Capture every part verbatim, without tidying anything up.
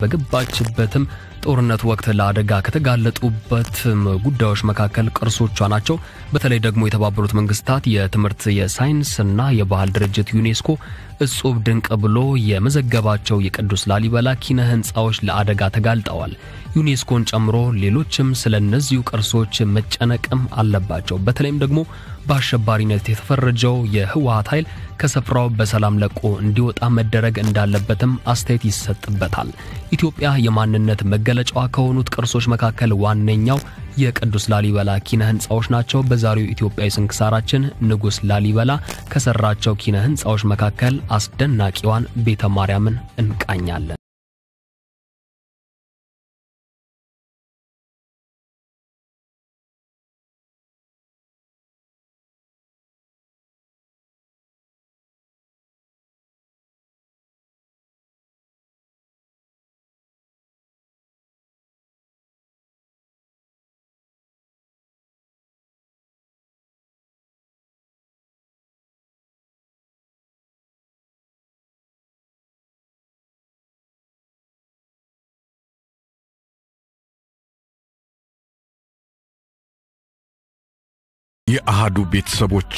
በገባችበትም ጦርነት ወቅት ለአደጋ ከተጋለጡበት ጉዳዮች መካከል ቅርሶቿ ናቸው። በተለይ ደግሞ የተባበሩት መንግስታት የትምህርት የሳይንስና የባህል ድርጅት ዩኔስኮ እጹብ ድንቅ ብሎ የመዘገባቸው የቅዱስ ላሊበላ ኪነ ህንጻዎች ለአደጋ ተጋልጠዋል። ዩኔስኮን ጨምሮ ሌሎችም ስለነዚሁ ቅርሶች መጨነቅም አለባቸው። በተለይም ደግሞ በአሸባሪነት የተፈረጀው የህወሓት ኃይል ከስፍራው በሰላም ለቆ እንዲወጣ መደረግ እንዳለበትም አስተያየት ይሰጥበታል። ኢትዮጵያ የማንነት መገለጫዋ ከሆኑት ቅርሶች መካከል ዋነኛው የቅዱስ ላሊበላ ኪነ ህንጻዎች ናቸው። በዛሬው ኢትዮጵያዊ ስንክሳራችን ንጉስ ላሊበላ ከሰራቸው ኪነ ህንጻዎች መካከል አስደናቂዋን ቤተ ማርያምን እንቃኛለን። የአሃዱ ቤተሰቦች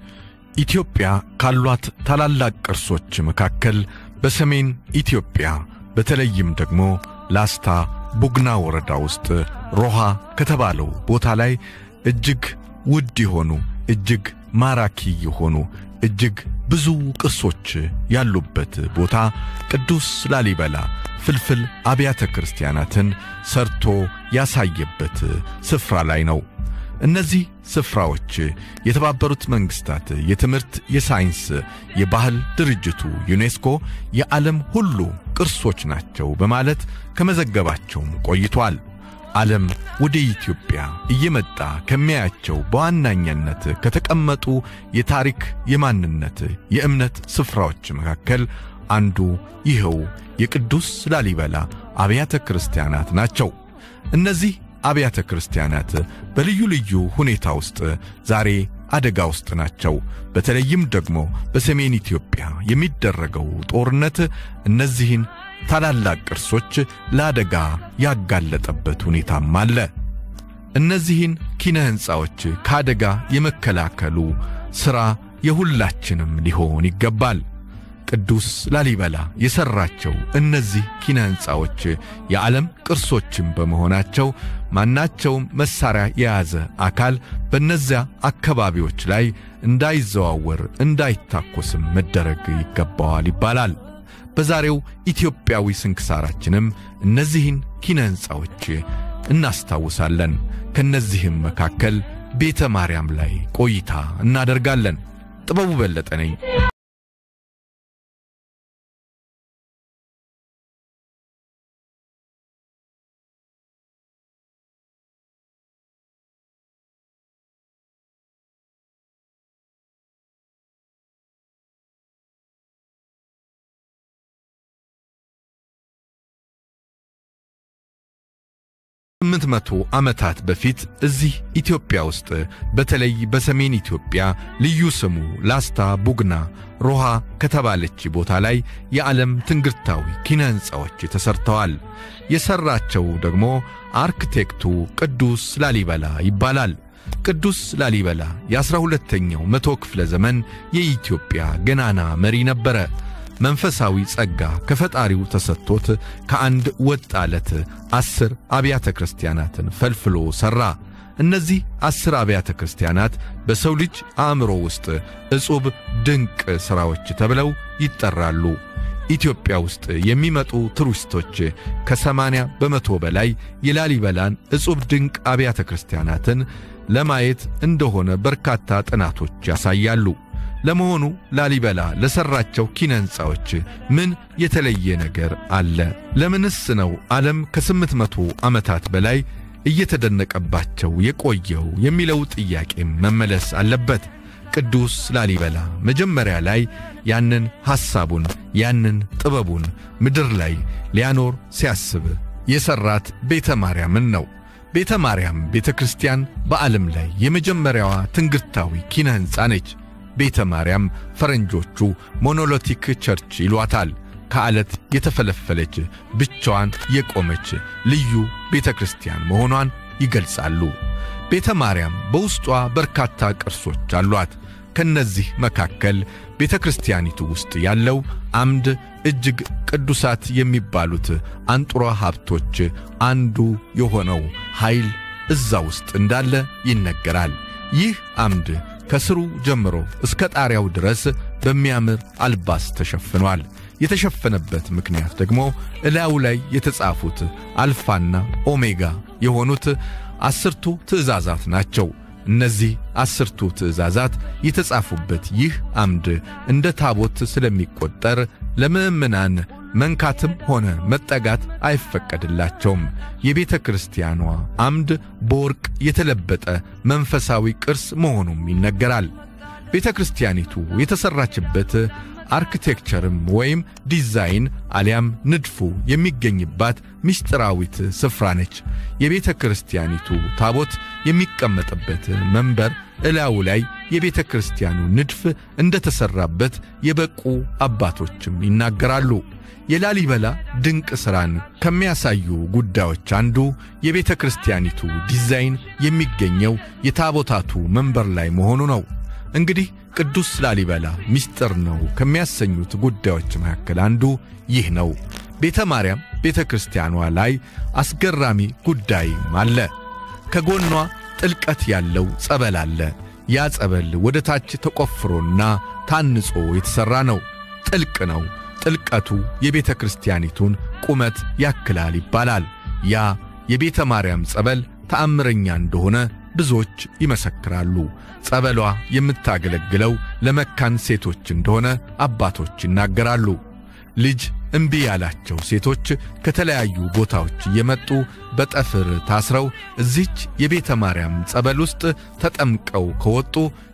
ኢትዮጵያ ካሏት ታላላቅ ቅርሶች መካከል በሰሜን ኢትዮጵያ በተለይም ደግሞ ላስታ ቡግና ወረዳ ውስጥ ሮሃ ከተባለው ቦታ ላይ እጅግ ውድ የሆኑ እጅግ ማራኪ የሆኑ እጅግ ብዙ ቅርሶች ያሉበት ቦታ ቅዱስ ላሊበላ ፍልፍል አብያተ ክርስቲያናትን ሰርቶ ያሳየበት ስፍራ ላይ ነው። እነዚህ ስፍራዎች የተባበሩት መንግስታት የትምህርት የሳይንስ የባህል ድርጅቱ ዩኔስኮ የዓለም ሁሉ ቅርሶች ናቸው በማለት ከመዘገባቸው ቆይቷል። ዓለም ወደ ኢትዮጵያ እየመጣ ከሚያያቸው በዋናኛነት ከተቀመጡ የታሪክ የማንነት የእምነት ስፍራዎች መካከል አንዱ ይኸው የቅዱስ ላሊበላ አብያተ ክርስቲያናት ናቸው። እነዚህ አብያተ ክርስቲያናት በልዩ ልዩ ሁኔታ ውስጥ ዛሬ አደጋ ውስጥ ናቸው። በተለይም ደግሞ በሰሜን ኢትዮጵያ የሚደረገው ጦርነት እነዚህን ታላላቅ ቅርሶች ለአደጋ ያጋለጠበት ሁኔታም አለ። እነዚህን ኪነ ህንጻዎች ከአደጋ የመከላከሉ ሥራ የሁላችንም ሊሆን ይገባል። ቅዱስ ላሊበላ የሰራቸው እነዚህ ኪነ ህንጻዎች የዓለም ቅርሶችም በመሆናቸው ማናቸውም መሳሪያ የያዘ አካል በእነዚያ አካባቢዎች ላይ እንዳይዘዋወር እንዳይታኮስም መደረግ ይገባዋል ይባላል። በዛሬው ኢትዮጵያዊ ስንክሳራችንም እነዚህን ኪነ ህንጻዎች እናስታውሳለን። ከነዚህም መካከል ቤተ ማርያም ላይ ቆይታ እናደርጋለን። ጥበቡ በለጠ ነኝ። ስምንት መቶ ዓመታት በፊት እዚህ ኢትዮጵያ ውስጥ በተለይ በሰሜን ኢትዮጵያ ልዩ ስሙ ላስታ ቡግና ሮሃ ከተባለች ቦታ ላይ የዓለም ትንግርታዊ ኪነ ህንጻዎች ተሰርተዋል። የሰራቸው ደግሞ አርክቴክቱ ቅዱስ ላሊበላ ይባላል። ቅዱስ ላሊበላ የአስራ ሁለተኛው መቶ ክፍለ ዘመን የኢትዮጵያ ገናና መሪ ነበረ። መንፈሳዊ ጸጋ ከፈጣሪው ተሰጥቶት ከአንድ ወጥ አለት አስር አብያተ ክርስቲያናትን ፈልፍሎ ሰራ። እነዚህ አስር አብያተ ክርስቲያናት በሰው ልጅ አእምሮ ውስጥ እጹብ ድንቅ ሥራዎች ተብለው ይጠራሉ። ኢትዮጵያ ውስጥ የሚመጡ ቱሪስቶች ከሰማንያ በመቶ በላይ የላሊበላን እጹብ ድንቅ አብያተ ክርስቲያናትን ለማየት እንደሆነ በርካታ ጥናቶች ያሳያሉ። ለመሆኑ ላሊበላ ለሰራቸው ኪነ ህንጻዎች ምን የተለየ ነገር አለ? ለምንስ ነው ዓለም ከስምንት መቶ ዓመታት በላይ እየተደነቀባቸው የቆየው የሚለው ጥያቄ መመለስ አለበት። ቅዱስ ላሊበላ መጀመሪያ ላይ ያንን ሐሳቡን ያንን ጥበቡን ምድር ላይ ሊያኖር ሲያስብ የሰራት ቤተ ማርያምን ነው። ቤተ ማርያም ቤተ ክርስቲያን በዓለም ላይ የመጀመሪያዋ ትንግርታዊ ኪነ ህንጻ ነች። ቤተ ማርያም ፈረንጆቹ ሞኖሊቲክ ቸርች ይሏታል። ከአለት የተፈለፈለች ብቻዋን የቆመች ልዩ ቤተክርስቲያን መሆኗን ይገልጻሉ። ቤተ ማርያም በውስጧ በርካታ ቅርሶች አሏት። ከነዚህ መካከል ቤተክርስቲያኒቱ ውስጥ ያለው አምድ እጅግ ቅዱሳት የሚባሉት አንጡራ ሀብቶች አንዱ የሆነው ኃይል እዛ ውስጥ እንዳለ ይነገራል። ይህ አምድ ከስሩ ጀምሮ እስከ ጣሪያው ድረስ በሚያምር አልባስ ተሸፍኗል። የተሸፈነበት ምክንያት ደግሞ እላዩ ላይ የተጻፉት አልፋና ኦሜጋ የሆኑት አስርቱ ትእዛዛት ናቸው። እነዚህ አስርቱ ትእዛዛት የተጻፉበት ይህ አምድ እንደ ታቦት ስለሚቆጠር ለምእመናን መንካትም ሆነ መጠጋት አይፈቀድላቸውም። የቤተ ክርስቲያኗ አምድ በወርቅ የተለበጠ መንፈሳዊ ቅርስ መሆኑም ይነገራል። ቤተ ክርስቲያኒቱ የተሰራችበት አርኪቴክቸርም ወይም ዲዛይን አሊያም ንድፉ የሚገኝባት ምስጢራዊት ስፍራ ነች። የቤተ ክርስቲያኒቱ ታቦት የሚቀመጥበት መንበር እላዩ ላይ የቤተ ክርስቲያኑ ንድፍ እንደተሰራበት የበቁ አባቶችም ይናገራሉ። የላሊበላ ድንቅ ሥራን ከሚያሳዩ ጉዳዮች አንዱ የቤተ ክርስቲያኒቱ ዲዛይን የሚገኘው የታቦታቱ መንበር ላይ መሆኑ ነው። እንግዲህ ቅዱስ ላሊበላ ምስጢር ነው ከሚያሰኙት ጉዳዮች መካከል አንዱ ይህ ነው። ቤተ ማርያም ቤተ ክርስቲያኗ ላይ አስገራሚ ጉዳይም አለ። ከጎኗ ጥልቀት ያለው ጸበል አለ። ያ ጸበል ወደ ታች ተቆፍሮና ታንጾ የተሰራ ነው። ጥልቅ ነው። ጥልቀቱ የቤተ ክርስቲያኒቱን ቁመት ያክላል ይባላል። ያ የቤተ ማርያም ጸበል ተአምረኛ እንደሆነ ብዙዎች ይመሰክራሉ። ጸበሏ የምታገለግለው ለመካን ሴቶች እንደሆነ አባቶች ይናገራሉ። ልጅ እምቢ ያላቸው ሴቶች ከተለያዩ ቦታዎች የመጡ በጠፍር ታስረው እዚች የቤተ ማርያም ጸበል ውስጥ ተጠምቀው ከወጡ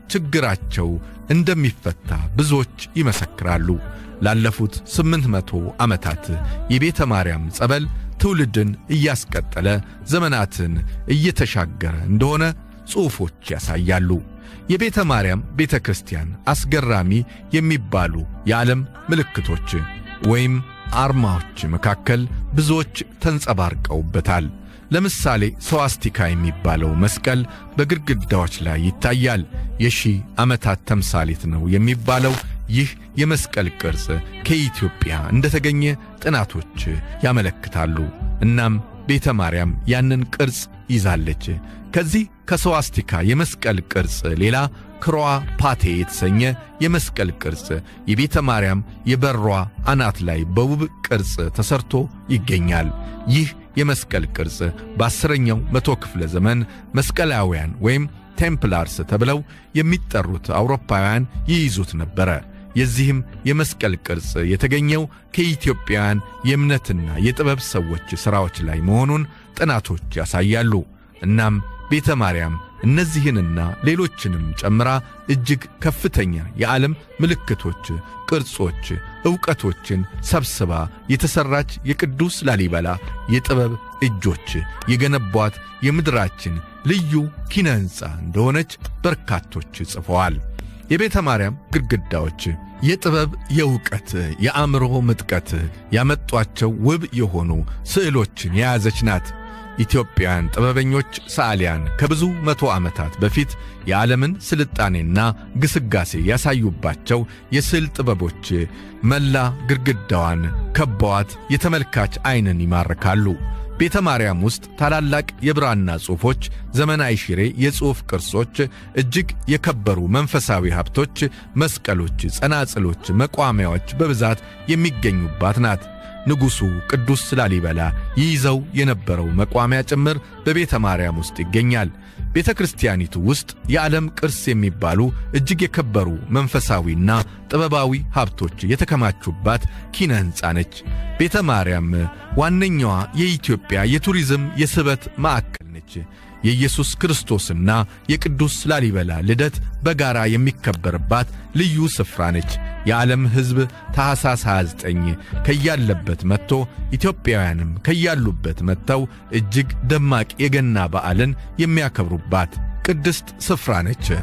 ችግራቸው እንደሚፈታ ብዙዎች ይመሰክራሉ። ላለፉት ስምንት መቶ ዓመታት የቤተ ማርያም ጸበል ትውልድን እያስቀጠለ ዘመናትን እየተሻገረ እንደሆነ ጽሑፎች ያሳያሉ። የቤተ ማርያም ቤተ ክርስቲያን አስገራሚ የሚባሉ የዓለም ምልክቶች ወይም አርማዎች መካከል ብዙዎች ተንጸባርቀውበታል። ለምሳሌ ስዋስቲካ የሚባለው መስቀል በግድግዳዎች ላይ ይታያል። የሺህ ዓመታት ተምሳሌት ነው የሚባለው ይህ የመስቀል ቅርጽ ከኢትዮጵያ እንደተገኘ ጥናቶች ያመለክታሉ። እናም ቤተ ማርያም ያንን ቅርጽ ይዛለች። ከዚህ ከስዋስቲካ የመስቀል ቅርጽ ሌላ ክሮአ ፓቴ የተሰኘ የመስቀል ቅርጽ የቤተ ማርያም የበሯ አናት ላይ በውብ ቅርጽ ተሰርቶ ይገኛል። ይህ የመስቀል ቅርጽ በአስረኛው መቶ ክፍለ ዘመን መስቀላውያን ወይም ቴምፕላርስ ተብለው የሚጠሩት አውሮፓውያን ይይዙት ነበረ። የዚህም የመስቀል ቅርጽ የተገኘው ከኢትዮጵያውያን የእምነትና የጥበብ ሰዎች ሥራዎች ላይ መሆኑን ጥናቶች ያሳያሉ። እናም ቤተ ማርያም እነዚህንና ሌሎችንም ጨምራ እጅግ ከፍተኛ የዓለም ምልክቶች፣ ቅርጾች፣ ዕውቀቶችን ሰብስባ የተሰራች የቅዱስ ላሊበላ የጥበብ እጆች የገነቧት የምድራችን ልዩ ኪነ ሕንፃ እንደሆነች በርካቶች ጽፈዋል። የቤተ ማርያም ግድግዳዎች የጥበብ፣ የዕውቀት፣ የአእምሮ ምጥቀት ያመጧቸው ውብ የሆኑ ስዕሎችን የያዘች ናት። ኢትዮጵያውያን ጥበበኞች ሰዓሊያን ከብዙ መቶ ዓመታት በፊት የዓለምን ስልጣኔና ግስጋሴ ያሳዩባቸው የስዕል ጥበቦች መላ ግድግዳዋን ከበዋት የተመልካች ዓይንን ይማርካሉ። ቤተ ማርያም ውስጥ ታላላቅ የብራና ጽሑፎች፣ ዘመናዊ ሽሬ የጽሑፍ ቅርሶች፣ እጅግ የከበሩ መንፈሳዊ ሀብቶች፣ መስቀሎች፣ ጸናጽሎች፣ መቋሚያዎች በብዛት የሚገኙባት ናት። ንጉሡ ቅዱስ ላሊበላ ይይዘው የነበረው መቋሚያ ጭምር በቤተ ማርያም ውስጥ ይገኛል። ቤተ ክርስቲያኒቱ ውስጥ የዓለም ቅርስ የሚባሉ እጅግ የከበሩ መንፈሳዊና ጥበባዊ ሀብቶች የተከማቹባት ኪነ ሕንፃ ነች። ቤተ ማርያም ዋነኛዋ የኢትዮጵያ የቱሪዝም የስበት ማዕከል ነች። የኢየሱስ ክርስቶስና የቅዱስ ላሊበላ ልደት በጋራ የሚከበርባት ልዩ ስፍራ ነች። የዓለም ሕዝብ ታኅሳስ ሃያ ዘጠኝ ከያለበት መጥቶ ኢትዮጵያውያንም ከያሉበት መጥተው እጅግ ደማቅ የገና በዓልን የሚያከብሩባት ቅድስት ስፍራ ነች።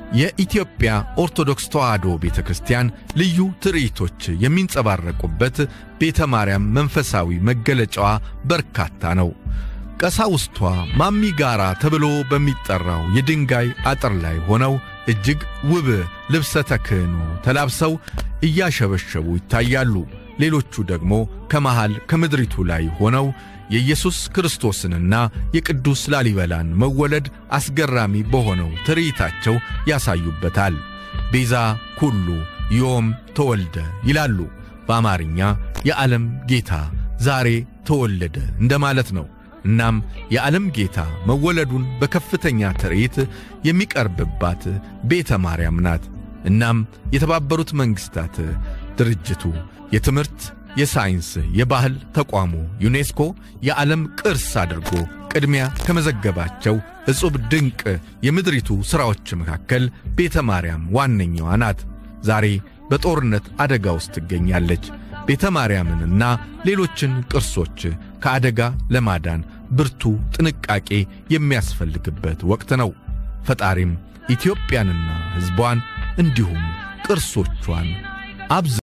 የኢትዮጵያ ኦርቶዶክስ ተዋሕዶ ቤተክርስቲያን ልዩ ትርኢቶች የሚንጸባረቁበት ቤተ ማርያም መንፈሳዊ መገለጫዋ በርካታ ነው። ቀሳውስቷ ማሚ ጋራ ተብሎ በሚጠራው የድንጋይ አጥር ላይ ሆነው እጅግ ውብ ልብሰ ተክህኖ ተላብሰው እያሸበሸቡ ይታያሉ። ሌሎቹ ደግሞ ከመሃል ከምድሪቱ ላይ ሆነው የኢየሱስ ክርስቶስንና የቅዱስ ላሊበላን መወለድ አስገራሚ በሆነው ትርኢታቸው ያሳዩበታል። ቤዛ ኩሉ ዮም ተወልደ ይላሉ። በአማርኛ የዓለም ጌታ ዛሬ ተወለደ እንደማለት ነው። እናም የዓለም ጌታ መወለዱን በከፍተኛ ትርኢት የሚቀርብባት ቤተ ማርያም ናት። እናም የተባበሩት መንግስታት ድርጅቱ የትምህርት የሳይንስ የባህል ተቋሙ ዩኔስኮ የዓለም ቅርስ አድርጎ ቅድሚያ ከመዘገባቸው እጹብ ድንቅ የምድሪቱ ሥራዎች መካከል ቤተ ማርያም ዋነኛዋ ናት። ዛሬ በጦርነት አደጋ ውስጥ ትገኛለች። ቤተ ማርያምንና ሌሎችን ቅርሶች ከአደጋ ለማዳን ብርቱ ጥንቃቄ የሚያስፈልግበት ወቅት ነው። ፈጣሪም ኢትዮጵያንና ሕዝቧን እንዲሁም ቅርሶቿን አብዝ